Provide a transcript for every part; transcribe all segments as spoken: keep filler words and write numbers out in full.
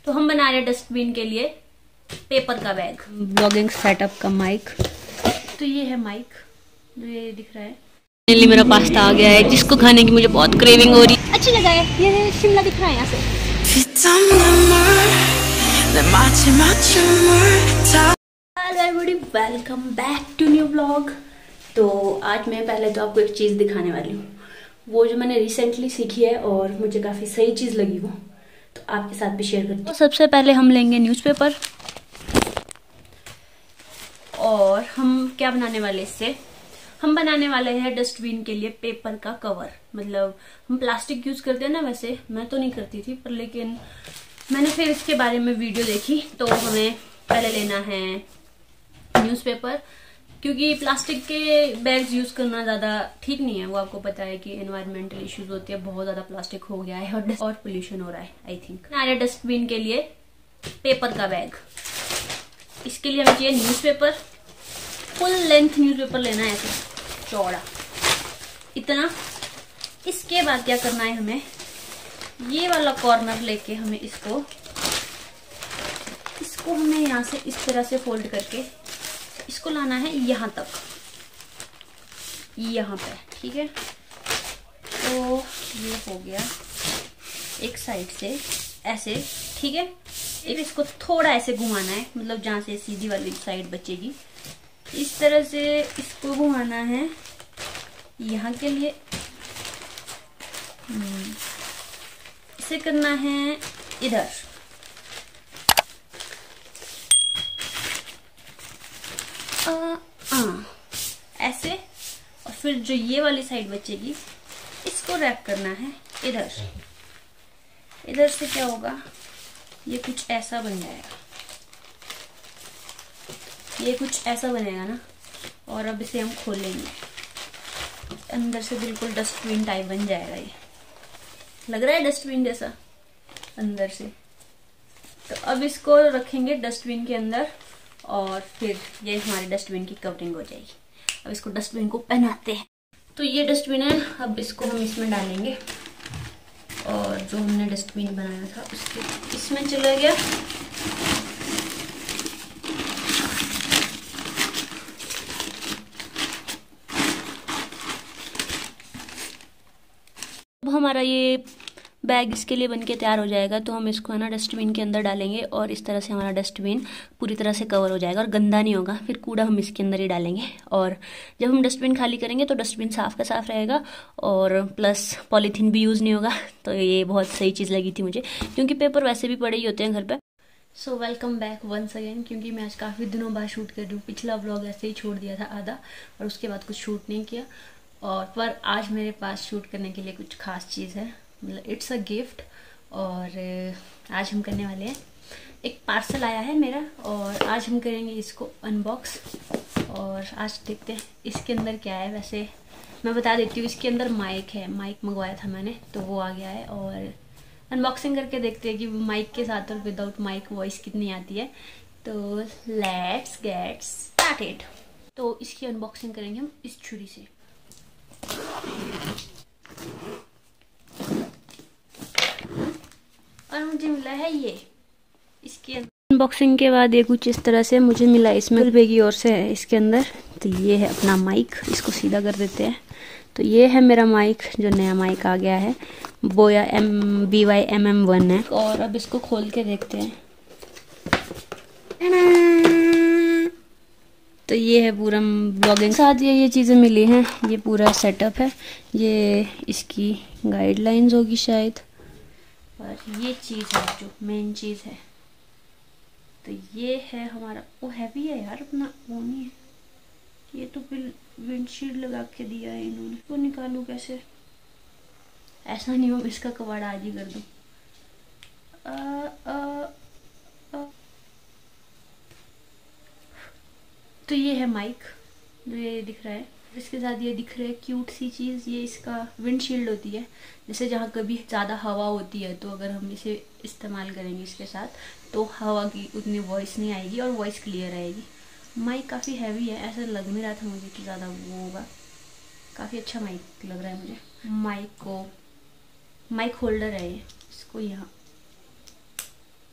तो हम बना रहे हैं डस्टबिन के लिए पेपर का बैग, ब्लॉगिंग सेटअप का माइक। तो ये है माइक जो ये दिख रहा है। फाइनली मेरा पास्ता आ गया है जिसको खाने की मुझे बहुत क्रेविंग हो रही है। अच्छी जगह है, ये शिमला दिख रहा है यहाँ से। Hello everybody, welcome back to new blog. तो आज मैं पहले तो आपको एक चीज़ दिखाने वाली हूँ, वो जो मैंने रिसेंटली सीखी है और मुझे काफ़ी सही चीज़ लगी वो, तो आपके साथ भी शेयर करती हूँ। तो सबसे पहले हम लेंगे न्यूज़पेपर और हम क्या बनाने वाले इससे, हम बनाने वाले हैं डस्टबिन के लिए पेपर का कवर। मतलब हम प्लास्टिक यूज करते हैं ना, वैसे मैं तो नहीं करती थी पर लेकिन मैंने फिर इसके बारे में वीडियो देखी तो हमें पहले लेना है न्यूज़पेपर, क्योंकि प्लास्टिक के बैग्स यूज करना ज्यादा ठीक नहीं है। वो आपको पता है कि एनवायरमेंटल इश्यूज होती है, बहुत ज्यादा प्लास्टिक हो गया है और और पोल्यूशन हो रहा है। आई थिंक हमारे डस्टबिन के लिए पेपर का बैग, इसके लिए हमें चाहिए न्यूज़पेपर। फुल लेंथ न्यूज़पेपर लेना है, ऐसे चौड़ा इतना। इसके बाद क्या करना है, हमें ये वाला कॉर्नर लेके हमें इसको इसको हमें यहाँ से इस तरह से फोल्ड करके इसको लाना है यहाँ तक, यहाँ पे, ठीक है। तो ये हो गया एक साइड से ऐसे, ठीक है। फिर इसको थोड़ा ऐसे घुमाना है, मतलब जहाँ से सीधी वाली साइड बचेगी इस तरह से इसको घुमाना है यहाँ के लिए। इसे करना है इधर, आ, आ, ऐसे। और फिर जो ये वाली साइड बचेगी इसको रैप करना है इधर। इधर से क्या होगा, ये कुछ ऐसा बन जाएगा, ये कुछ ऐसा बनेगा ना। और अब इसे हम खोलेंगे, अंदर से बिल्कुल डस्टबिन टाइप बन जाएगा। ये लग रहा है डस्टबिन जैसा अंदर से। तो अब इसको रखेंगे डस्टबिन के अंदर और फिर ये हमारे डस्टबिन की कवरिंग हो जाएगी। अब इसको डस्टबिन को पहनाते हैं। तो ये डस्टबिन है, अब इसको हम इसमें डालेंगे और जो हमने डस्टबिन बनाया था उसके इसमें चला गया। अब हमारा ये बैग इसके लिए बनके तैयार हो जाएगा, तो हम इसको है ना डस्टबिन के अंदर डालेंगे और इस तरह से हमारा डस्टबिन पूरी तरह से कवर हो जाएगा और गंदा नहीं होगा। फिर कूड़ा हम इसके अंदर ही डालेंगे और जब हम डस्टबिन खाली करेंगे तो डस्टबिन साफ का साफ रहेगा और प्लस पॉलीथीन भी यूज़ नहीं होगा। तो ये बहुत सही चीज़ लगी थी मुझे, क्योंकि पेपर वैसे भी पड़े ही होते हैं घर पर। So welcome back once again, क्योंकि मैं आज काफ़ी दिनों बाद शूट कर रही हूँ। पिछला व्लॉग ऐसे ही छोड़ दिया था आधा और उसके बाद कुछ शूट नहीं किया। और पर आज मेरे पास शूट करने के लिए कुछ खास चीज़ है, मतलब इट्स अ गिफ्ट। और आज हम करने वाले हैं, एक पार्सल आया है मेरा और आज हम करेंगे इसको अनबॉक्स। और आज देखते हैं इसके अंदर क्या है। वैसे मैं बता देती हूँ, इसके अंदर माइक है, माइक मंगवाया था मैंने तो वो आ गया है। और अनबॉक्सिंग करके देखते हैं कि माइक के साथ और विदाउट माइक वॉइस कितनी आती है। तो लेट्स गेट स्टार्टेड। तो इसकी अनबॉक्सिंग करेंगे हम इस छुरी से। और मुझे मिला है ये इसके अनबॉक्सिंग के बाद ये कुछ इस तरह से मुझे मिला, इसमें रुपए की ओर से है इसके अंदर। तो ये है अपना माइक, इसको सीधा कर देते हैं। तो ये है मेरा माइक, जो नया माइक आ गया है, Boya M B Y M M one है। और अब इसको खोल के देखते हैं। तो ये है पूरा ब्लॉगिंग साथ ये ये चीज़ें मिली हैं, ये पूरा सेटअप है, ये इसकी गाइडलाइंस होगी शायद। और ये चीज़ है जो मेन चीज़ है, तो ये है हमारा। वो हैवी है यार, अपना वो नहीं है। ये तो फिर विंडशील्ड लगा के दिया है इन्होंने। वो निकालूं कैसे, ऐसा नहीं हो इसका कबाड़ आज ही कर दूं। आ, आ, आ। तो ये है माइक जो ये दिख रहा है, इसके साथ ये दिख रहा है क्यूट सी चीज़, ये इसका विंडशील्ड होती है। जैसे जहाँ कभी ज़्यादा हवा होती है तो अगर हम इसे इस्तेमाल करेंगे इसके साथ तो हवा की उतनी वॉइस नहीं आएगी और वॉइस क्लियर आएगी। माइक काफ़ी हैवी है, ऐसा लग नहीं रहा था मुझे कि ज़्यादा वो होगा। काफ़ी अच्छा माइक लग रहा है मुझे। माइक को माइक होल्डर है ये, इसको यहाँ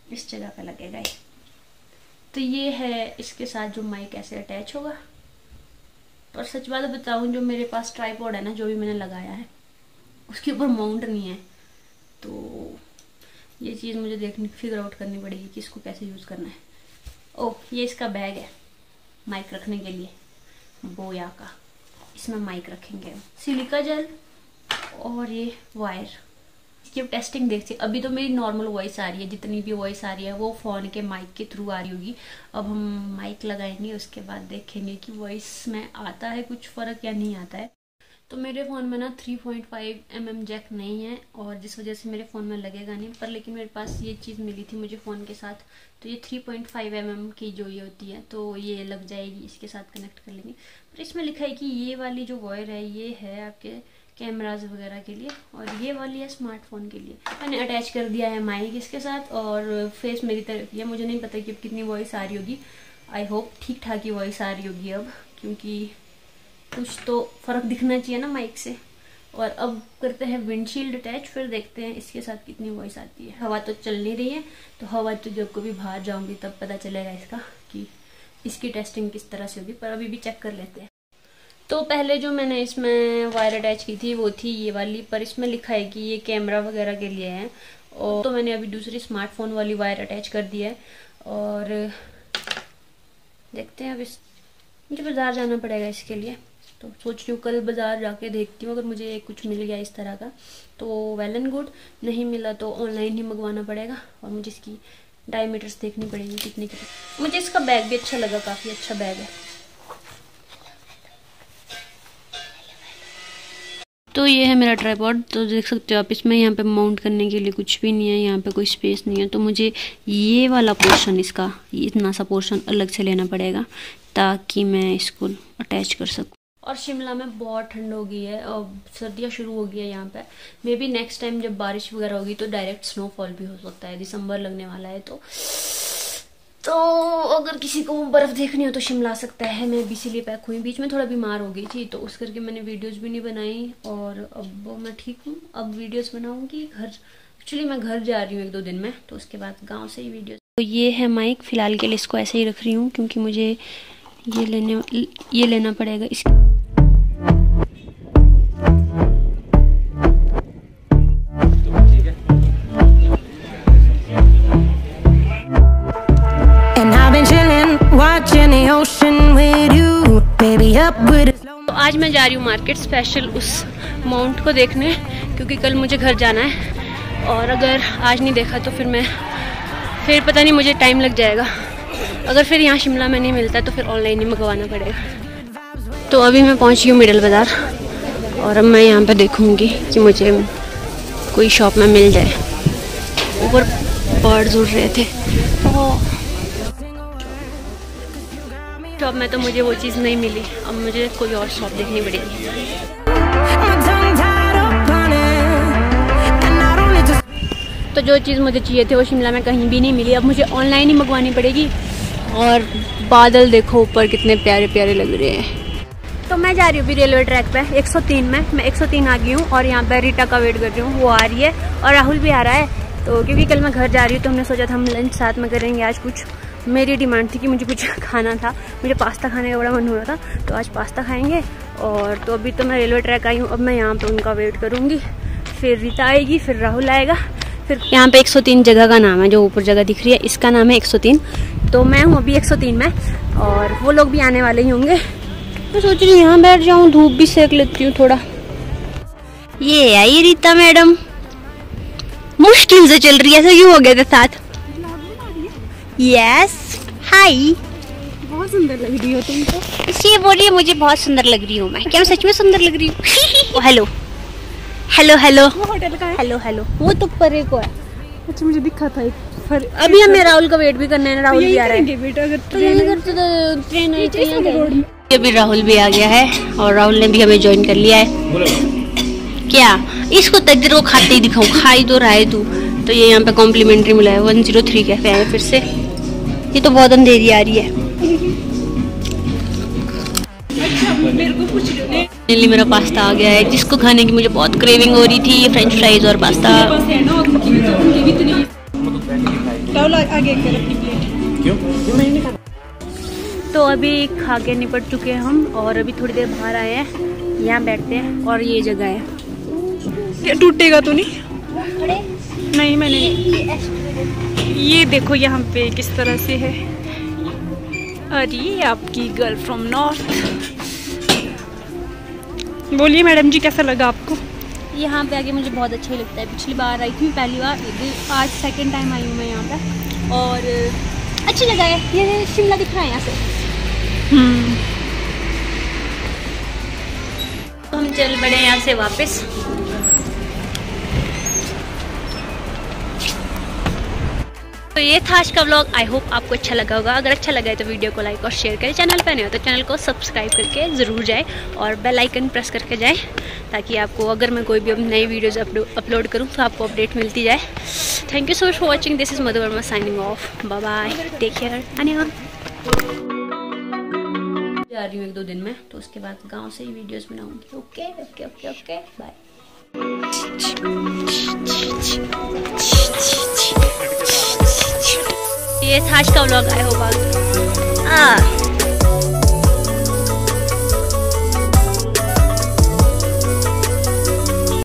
इस जगह पे लगेगा ये। तो ये है इसके साथ जो माइक ऐसे अटैच होगा। और सच बात बताऊं, जो मेरे पास ट्राइपॉड है ना, जो भी मैंने लगाया है उसके ऊपर माउंट नहीं है, तो ये चीज़ मुझे देखनी फिगर आउट करनी पड़ेगी कि इसको कैसे यूज़ करना है। ओह, ये इसका बैग है माइक रखने के लिए, बोया का। इसमें माइक रखेंगे, सिलिका जेल और ये वायर। इसकी टेस्टिंग देखते। अभी तो मेरी नॉर्मल वॉइस आ रही है, जितनी भी वॉइस आ रही है वो फ़ोन के माइक के थ्रू आ रही होगी। अब हम माइक लगाएंगे, उसके बाद देखेंगे कि वॉइस में आता है कुछ फ़र्क या नहीं आता है। तो मेरे फ़ोन में ना three point five M M jack नहीं है, और जिस वजह से मेरे फ़ोन में लगेगा नहीं। पर लेकिन मेरे पास ये चीज़ मिली थी मुझे फ़ोन के साथ, तो ये three point five M M की जो ये होती है, तो ये लग जाएगी, इसके साथ कनेक्ट कर लेंगे। पर इसमें लिखा है कि ये वाली जो वायर है ये है आपके कैमराज वगैरह के लिए, और ये वाली है स्मार्टफोन के लिए। मैंने अटैच कर दिया है माइक इसके साथ, और फेस मेरी तरफ है। मुझे नहीं पता कि अब कितनी वॉइस आ रही होगी। आई होप ठीक ठाक ही वॉइस आ रही होगी अब, क्योंकि कुछ तो फ़र्क दिखना चाहिए ना माइक से। और अब करते हैं विंडशील्ड अटैच, फिर देखते हैं इसके साथ कितनी वॉइस आती है। हवा तो चल नहीं रही है, तो हवा तो जब कभी बाहर जाऊंगी तब पता चलेगा इसका कि इसकी टेस्टिंग किस तरह से होगी। पर अभी भी चेक कर लेते हैं। तो पहले जो मैंने इसमें वायर अटैच की थी वो थी ये वाली, पर इसमें लिखा है कि ये कैमरा वगैरह के लिए है। और तो मैंने अभी दूसरी स्मार्टफोन वाली वायर अटैच कर दी है, और देखते हैं। अब इस मुझे बाज़ार जाना पड़ेगा इसके लिए, तो सोच रही हूँ कल बाज़ार जाके देखती हूँ। अगर मुझे कुछ मिल गया इस तरह का तो वेल एंड गुड, नहीं मिला तो ऑनलाइन ही मंगवाना पड़ेगा। और मुझे इसकी डायमीटर्स देखनी पड़ेगी कितने की। मुझे इसका बैग भी अच्छा लगा, काफ़ी अच्छा बैग है। तो ये है मेरा ट्राइपॉड, तो देख सकते हो आप इसमें। यहाँ पे माउंट करने के लिए कुछ भी नहीं है, यहाँ पे कोई स्पेस नहीं है, तो मुझे ये वाला पोर्शन, इसका इतना सा पोर्शन अलग से लेना पड़ेगा ताकि मैं इसको अटैच कर सकूँ। और शिमला में बहुत ठंड हो गई है और सर्दियाँ शुरू हो गई है यहाँ पे। मे बी नेक्स्ट टाइम जब बारिश वगैरह होगी तो डायरेक्ट स्नोफॉल भी हो सकता है। दिसंबर लगने वाला है, तो तो अगर किसी को बर्फ़ देखनी हो तो शिमला आ सकता है। मैं भी इसीलिए पैक हुई। बीच में थोड़ा बीमार हो गई थी, तो उस करके मैंने वीडियोस भी नहीं बनाई, और अब मैं ठीक हूँ। अब वीडियोस बनाऊंगी घर। एक्चुअली मैं घर जा रही हूँ एक दो दिन में, तो उसके बाद गांव से ही वीडियोस। तो ये है माइक, फ़िलहाल के लिए इसको ऐसे ही रख रही हूँ क्योंकि मुझे ये लेने ये लेना पड़ेगा इस तो आज मैं जा रही हूँ मार्केट स्पेशल उस माउंट को देखने, क्योंकि कल मुझे घर जाना है। और अगर आज नहीं देखा तो फिर मैं फिर पता नहीं मुझे टाइम लग जाएगा। अगर फिर यहाँ शिमला में नहीं मिलता तो फिर ऑनलाइन ही मंगवाना पड़ेगा। तो अभी मैं पहुँची हूँ मिडल बाज़ार, और अब मैं यहाँ पे देखूँगी कि मुझे कोई शॉप में मिल जाए। ऊपर बर्ड्स उड़ रहे थे, शॉप में तो मुझे वो चीज़ नहीं मिली। अब मुझे कोई और शॉप देखनी पड़ेगी। तो जो चीज़ मुझे चाहिए थी वो शिमला में कहीं भी नहीं मिली। अब मुझे ऑनलाइन ही मंगवानी पड़ेगी। और बादल देखो ऊपर कितने प्यारे प्यारे लग रहे हैं। तो मैं जा रही हूँ अभी रेलवे ट्रैक पे एक सौ तीन में। मैं एक सौ तीन आ गई हूँ, और यहाँ पे रीटा का वेट कर रही हूँ। वो आ रही है और राहुल भी आ रहा है। तो क्योंकि कल मैं घर जा रही हूँ तो हमने सोचा था हम लंच साथ में करेंगे आज। कुछ मेरी डिमांड थी कि मुझे कुछ खाना था, मुझे पास्ता खाने का बड़ा मन हो रहा था, तो आज पास्ता खाएंगे। और तो अभी तो मैं रेलवे ट्रैक आई हूँ। अब मैं यहाँ पे उनका वेट करूँगी, फिर रीता आएगी, फिर राहुल आएगा। फिर यहाँ पे एक सौ तीन जगह का नाम है, जो ऊपर जगह दिख रही है इसका नाम है एक सौ तीन। तो मैं हूँ अभी एक सौ तीन में, और वो लोग भी आने वाले ही होंगे। मैं सोच रही हूँ यहाँ बैठ जाऊँ, धूप भी सेक लेती हूँ थोड़ा। ये आई रीता मैडम, मुश्किल से चल रही है, ऐसा क्यों हो गया था साथ? यस, हाय, बहुत सुंदर लग रही हो तुम तो। इसलिए बोलिए मुझे बहुत सुंदर लग रही हूँ मैं। क्या मैं सच में सुंदर लग रही हूँ? हेलो हेलो हेलो होटल का है। हेलो हेलो, वो तो परे को है। अच्छा, मुझे दिखा था फर... अभी हमें राहुल का वेट भी करना है। राहुल भी आ रहा है बेटा, अगर तो यही करते तो ट्रेन आई थी। अभी राहुल भी आ गया है, और राहुल ने भी हमें ज्वाइन कर लिया है। क्या इसको तकदीर को खाते ही दिखाऊं? खाई तो रहा है तू। तो ये यहाँ पे कॉम्प्लीमेंट्री मिला है। वन जीरो थ्री कैफे आए फिर से। ये तो बहुत अंधेरी आ रही है। फाइनली मेरा पास्ता आ गया है, जिसको खाने की मुझे बहुत क्रेविंग हो रही थी। ये फ्रेंच फ्राइज और पास्ता। राहुल आगे कर अपनी प्लेट। क्यों? मैंने नहीं खाना। तो अभी खा के निपट चुके हैं हम और अभी थोड़ी देर बाहर आए हैं, यहाँ बैठते हैं और ये जगह है। ये टूटेगा तो नहीं? नहीं मैंने नहीं। ये देखो यहाँ पे किस तरह से है। अरे आपकी गर्ल फ्रॉम नॉर्थ। बोलिए मैडम जी, कैसा लगा आपको? यहाँ पे आके मुझे बहुत अच्छा ही लगता है। पिछली बार आई थी पहली बार, आज सेकंड टाइम आई हूँ मैं यहाँ पे और अच्छी जगह है। ये शिमला दिख रहा है यहाँ से। हम्म तो हम चल बड़े यहाँ से वापस। तो ये था आज का व्लॉग। आई होप आपको अच्छा लगा होगा। अगर अच्छा लगा है तो वीडियो को लाइक और शेयर करें। चैनल पर नहीं हो तो चैनल को सब्सक्राइब करके ज़रूर जाए और बेल आइकन प्रेस करके जाए, ताकि आपको अगर मैं कोई भी अब नई वीडियोज़ अपलोड करूँ तो आपको अपडेट मिलती जाए। Thank you so much for watching. This is Madhu Verma signing off. Bye bye, take care. अन्यवाद। जा रही हूँ एक दो दिन में, तो उसके बाद गाँव से ही वीडियोज़ बनाऊँगी। Okay okay okay okay bye. ये था आज का व्लॉग। I hope